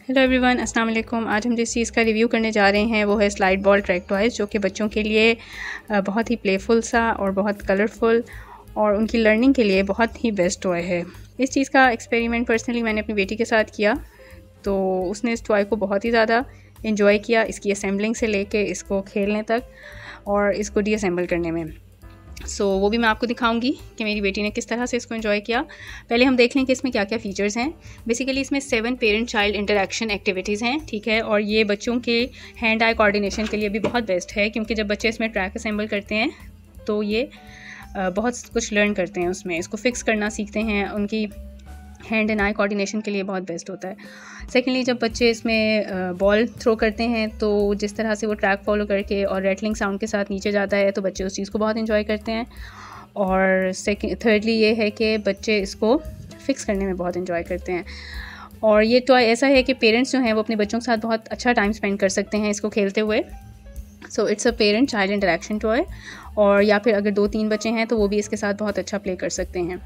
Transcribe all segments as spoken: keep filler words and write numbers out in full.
Hello everyone, अस्सलाम वालेकुम। आज हम जिस चीज़ का रिव्यू करने जा रहे हैं वो है स्लाइड बॉल ट्रैक टॉयज़, जो कि बच्चों के लिए बहुत ही प्लेफुल सा और बहुत कलरफुल और उनकी लर्निंग के लिए बहुत ही बेस्ट टॉय है। इस चीज़ का एक्सपेरिमेंट पर्सनली मैंने अपनी बेटी के साथ किया, तो उसने इस टॉय को बहुत ही ज़्यादा इन्जॉय किया, इसकी असेंबलिंग से लेके इसको खेलने तक और इसको डीअसेंबल करने में। सो so, वो भी मैं आपको दिखाऊंगी कि मेरी बेटी ने किस तरह से इसको एंजॉय किया। पहले हम देख लें कि इसमें क्या क्या फ़ीचर्स हैं। बेसिकली इसमें seven parent child interaction activities हैं, ठीक है। और ये बच्चों के हैंड आई कोऑर्डिनेशन के लिए भी बहुत बेस्ट है, क्योंकि जब बच्चे इसमें ट्रैक असेंबल करते हैं तो ये बहुत कुछ लर्न करते हैं, उसमें इसको फिक्स करना सीखते हैं। उनकी हैंड एंड आई कोऑर्डिनेशन के लिए बहुत बेस्ट होता है। सेकेंडली, जब बच्चे इसमें बॉल थ्रो करते हैं तो जिस तरह से वो ट्रैक फॉलो करके और रेटलिंग साउंड के साथ नीचे जाता है, तो बच्चे उस चीज़ को बहुत इन्जॉय करते हैं। और सेकेंड थर्डली ये है कि बच्चे इसको फिक्स करने में बहुत इन्जॉय करते हैं। और ये टॉय ऐसा है कि पेरेंट्स जो हैं वो अपने बच्चों के साथ बहुत अच्छा टाइम स्पेंड कर सकते हैं इसको खेलते हुए। So it's a parent child interaction toy. और या फिर अगर दो तीन बच्चे हैं तो वो भी इसके साथ बहुत अच्छा प्ले कर सकते हैं।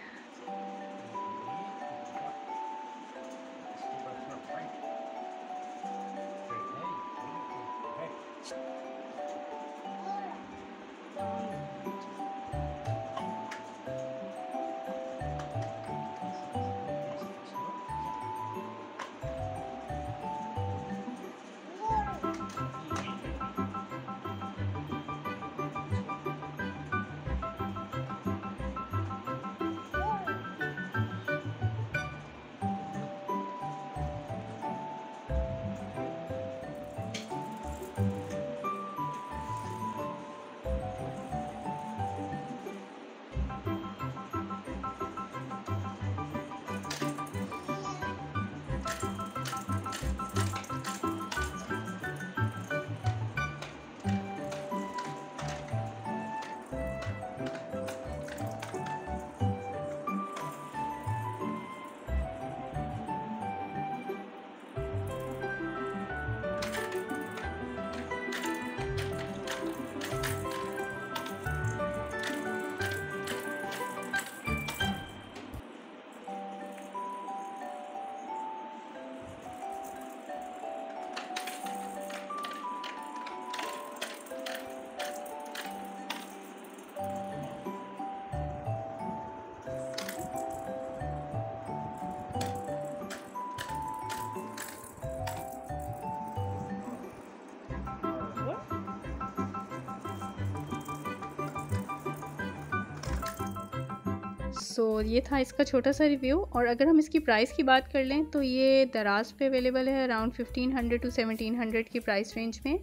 सो so, ये था इसका छोटा सा रिव्यू। और अगर हम इसकी प्राइस की बात कर लें तो ये दराज पे अवेलेबल है around fifteen hundred to seventeen hundred की प्राइस रेंज में।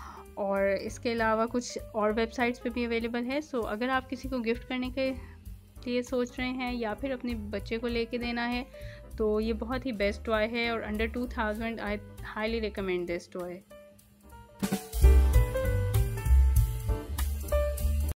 और इसके अलावा कुछ और वेबसाइट्स पे भी अवेलेबल है। सो so, अगर आप किसी को गिफ्ट करने के लिए सोच रहे हैं या फिर अपने बच्चे को लेके देना है तो ये बहुत ही बेस्ट टॉय है। और under two thousand I highly recommend this toy.